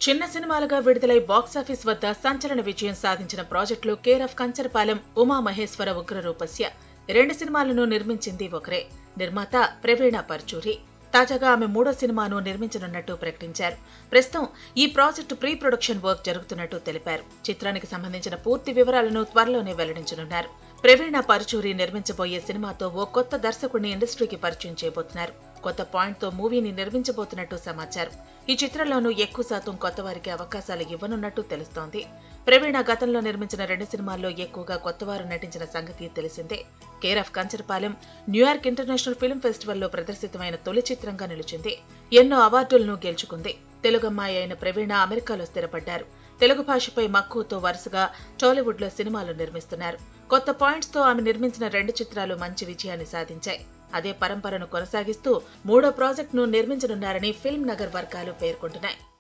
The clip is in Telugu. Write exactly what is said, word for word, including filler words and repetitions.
చిన్న సినిమాలుగా విడుదలై బాక్సాఫీస్ వద్ద సంచలన విజయం సాధించిన ప్రాజెక్టులు కేర్ ఆఫ్ కంచరపాలెం, ఉమా మహేశ్వర ఉగ్రరూపస్య. రెండు సినిమాలను నిర్మించింది ఒకరే, నిర్మాత ప్రవీణ పర్చూరి. తాజాగా ఆమె మూడో సినిమాను నిర్మించనున్నట్టు ప్రకటించారు. ప్రస్తుతం ఈ ప్రాజెక్టు ప్రీ ప్రొడక్షన్ వర్క్ జరుగుతున్నట్టు తెలిపారు. చిత్రానికి సంబంధించిన పూర్తి వివరాలను త్వరలోనే వెల్లడించనున్నారు. ప్రవీణ పర్చూరి నిర్మించబోయే సినిమాతో ఓ కొత్త దర్శకుడిని ఇండస్ట్రీకి పరిచయం చేయబోతున్నారు. కొత్త పాయింట్ తో మూవీని నిర్మించబోతున్నట్టు సమాచారం. ఈ చిత్రంలోనూ ఎక్కువ శాతం కొత్త వారికి అవకాశాలు ఇవ్వనున్నట్టు తెలుస్తోంది. ప్రవీణ గతంలో నిర్మించిన రెండు సినిమాల్లో ఎక్కువగా కొత్తవారు నటించిన సంగతి తెలిసిందే. Care of Kancharapalem New York international film ఫెస్టివల్లో ప్రదర్శితమైన తొలి చిత్రంగా నిలిచింది. ఎన్నో అవార్డులను గెలుచుకుంది. తెలుగమ్మాయి అయిన ప్రవీణ అమెరికాలో స్థిరపడ్డారు. తెలుగు భాషపై మక్కువతో వరుసగా టాలీవుడ్ లో సినిమాలు నిర్మిస్తున్నారు. కొత్త పాయింట్స్ తో ఆమె నిర్మించిన రెండు చిత్రాలు మంచి విజయాన్ని సాధించాయి. అదే పరంపరను కొనసాగిస్తూ మూడో ప్రాజెక్టును నిర్మించనున్నారని ఫిల్మ్ నగర్ వర్గాలు పేర్కొంటున్నాయి.